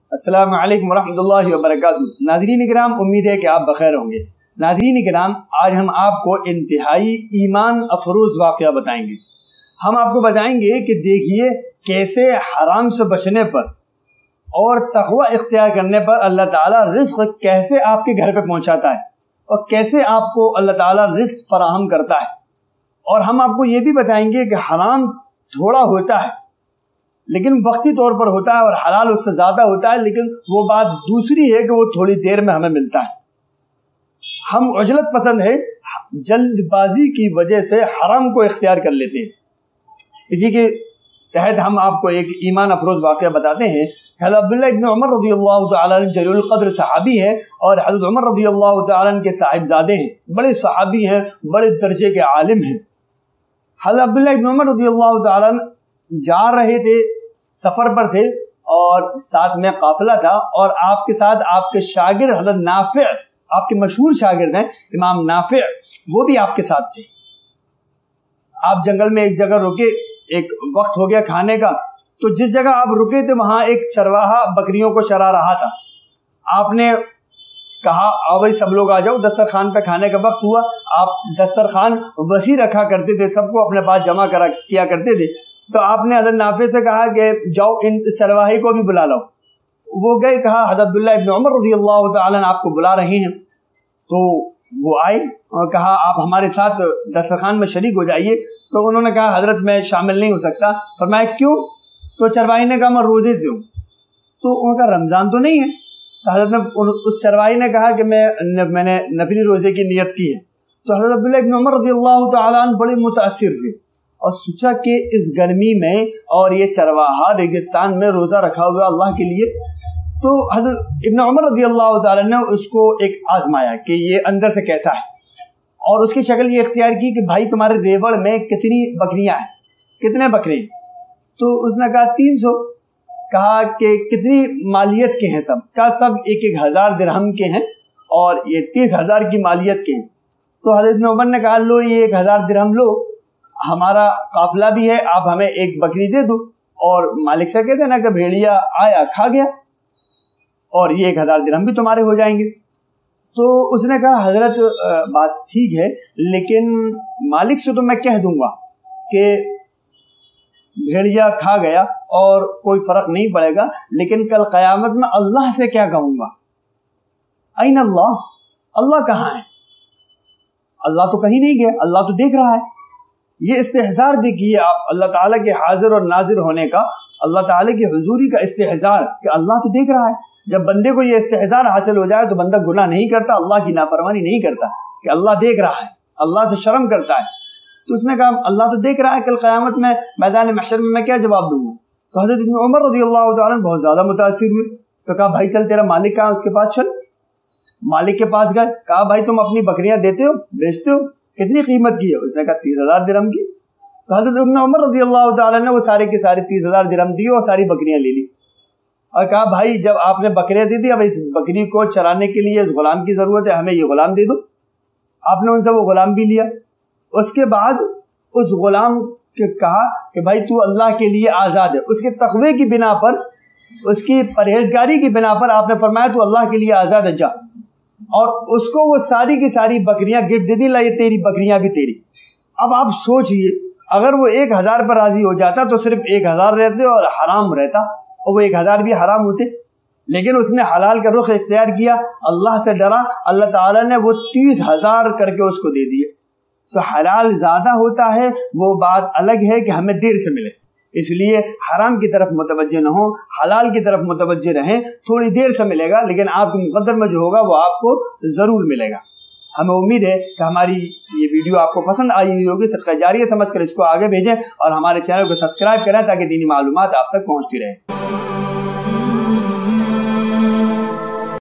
अस्सलामु अलैकुम वरहमतुल्लाहि वबरकातुहू। नाज़रीन किराम, उम्मीद है कि आप बखैर होंगे। नाज़रीन किराम, आज हम आपको इंतहाई ईमान अफरोज़ वाक़या बताएंगे। हम आपको बताएंगे कि देखिए कैसे हराम से बचने पर और तक़वा इख्तियार करने पर अल्लाह ताला रिज़्क़ कैसे आपके घर पे पहुंचाता है और कैसे आपको अल्लाह ताला रिज़्क़ फराहम करता है। और हम आपको ये भी बताएंगे कि हराम थोड़ा होता है लेकिन वक्ती तौर पर होता है और हलाल उससे ज़्यादा होता है, लेकिन वो बात दूसरी है कि वो थोड़ी देर में हमें मिलता है। हम उजलत पसंद है, जल्दबाजी की वजह से हराम को इख्तियार कर लेते हैं। इसी के तहत हम आपको एक ईमान अफरोज़ वाक़या बताते हैं। हज़रत अब्दुल्ला इब्न उमर रज़ियल्लाहु तआला अन्हु जलीलुल क़द्र सहाबी है और हज़रत उमर रज़ियल्लाहु तआला अन्हु के साहिबजादे हैं, बड़े सहाबी हैं, बड़े दर्जे के आलिम हैं। हज़रत अब्दुल्ला इब्न उमर रज़ियल्लाहु तआला अन्हु जा रहे थे, सफ़र पर थे और साथ में काफ़िला था और आपके साथ आपके शागिर्द हज़रत नाफ़िअ, आपके मशहूर शागिर्द हैं इमाम नाफ़िअ, वो भी आपके साथ थे। आप जंगल में एक जगह रुके, एक वक्त हो गया खाने का, तो जिस जगह आप रुके थे वहाँ एक चरवाहा बकरियों को चरा रहा था। आपने कहा आओ भाई सब लोग आ जाओ, दस्तरखान पे खाने का वक्त हुआ। आप दस्तरखान वसी रखा करते थे, सबको अपने पास जमा करा किया करते थे। तो आपने हज़रत नाफ़िअ से कहा कि जाओ इन चरवाहे को भी बुला लो। वो गए, कहा हज़रत अब्दुल्ला इब्न उमर रज़ियल्लाहु तआला अन्हु आपको बुला रहे हैं। तो वो आए और कहा आप हमारे साथ दस्तरखान में शरीक हो जाइए। तो उन्होंने कहा हज़रत मैं शामिल नहीं हो सकता। फरमाया क्यों? तो चरवाही ने कहा मैं रोज़े से हूँ। तो उनका रमज़ान तो नहीं है। तो हज़रत ने उस चरवाही ने कहा कि मैंने नफली रोज़े की नियत की है। तो हज़रत अब्दुल्ला इब्न उमर रज़ियल्लाहु तआला अन्हु बड़े मुतासिर हुए और सोचा कि इस गर्मी में और ये चरवाहा रेगिस्तान में रोज़ा रखा हुआ अल्लाह के लिए। तो हज़रत इब्न उमर रज़ियल्लाहु तआला ने उसको एक आजमाया कि ये अंदर से कैसा है और उसकी शक्ल ये इख्तियार की कि भाई तुम्हारे रेवड़ में कितनी बकरियां हैं, कितने बकरे हैं? तो उसने कहा 300। कहा कि कितनी मालियत के हैं? सब का सब 1,000 दिरहम के हैं और ये 30,000 की मालियत के हैं। तो हज़रत इब्न उमर ने कहा लो ये 1,000 दिरहम लो, हमारा काफिला भी है, आप हमें एक बकरी दे दो और मालिक से कह देना कि भेड़िया आया खा गया और ये 1,000 दिरहम भी तुम्हारे हो जाएंगे। तो उसने कहा हजरत बात ठीक है, लेकिन मालिक से तो मैं कह दूंगा कि भेड़िया खा गया और कोई फर्क नहीं पड़ेगा, लेकिन कल क़यामत में अल्लाह से क्या कहूँगा? ऐन अल्लाह, अल्लाह कहाँ है? अल्लाह तो कहीं नहीं गया, अल्लाह तो देख रहा है। ये इस्तेहज़ार देखिए आप, अल्लाह ताला के हाजिर और नाजिर होने का, अल्लाह ताला की हुजूरी का इस्तेहज़ार कि अल्लाह तो देख रहा है। जब बंदे को ये इस्तेहज़ार हासिल हो जाए तो बंदा गुनाह नहीं करता, अल्लाह की नाफरमानी नहीं करता कि अल्लाह देख रहा है, अल्लाह से शर्म करता है। तो उसने कहा अल्लाह तो देख रहा है, कल क़यामत में मैदान महशर में मैं क्या जवाब दूंगा? तो हज़रत इब्न उमर रज़ियल्लाहु तआला अन्हु बहुत ज़्यादा मुतासिर हुए। तो कहा भाई चल तेरा मालिक कहाँ, उसके पास चल। मालिक के पास गए, कहा भाई तुम अपनी बकरियां देते हो, बेचते हो, कितनी कीमत की है? उसने कहा 30,000 दिरहम की। तो हज़रत इब्न उमर रज़ियल्लाहु तआला अन्हु ने वो सारे के सारे 30,000 दिरहम दिए और सारी बकरियां ले ली और कहा भाई जब आपने बकरियां दे दी, अब इस बकरी को चराने के लिए इस गुलाम की ज़रूरत है, हमें ये गुलाम दे दो। आपने उनसे वो गुलाम भी लिया। उसके बाद उस गुलाम के कहा कि भाई तू अल्लाह के लिए आज़ाद है। उसके तक़वे की बिना पर, उसकी परहेजगारी की बिना पर आपने फरमाया तू अल्लाह के लिए आज़ाद है, जा। और उसको वो सारी की सारी बकरियां गिफ्ट दे दी, ला ये तेरी बकरियां भी तेरी। अब आप सोचिए अगर वो 1,000 पर राजी हो जाता तो सिर्फ 1,000 रहते और हराम रहता और वो 1,000 भी हराम होते, लेकिन उसने हलाल का रुख इख्तियार किया, अल्लाह से डरा, अल्लाह ताला ने वो 30,000 करके उसको दे दिए। तो हलाल ज़्यादा होता है, वो बात अलग है कि हमें देर से मिले, इसलिए हराम की तरफ मुतवज्जे न हो, हलाल की तरफ मुतवज्जे रहें। थोड़ी देर से मिलेगा लेकिन आपके मुक़द्दर में जो होगा वो आपको ज़रूर मिलेगा। हमें उम्मीद है कि हमारी ये वीडियो आपको पसंद आई हुई होगी। सदका जारिया समझकर इसको आगे भेजें और हमारे चैनल को सब्सक्राइब करें ताकि दीनी मालूमात आप तक पहुँचती रहे।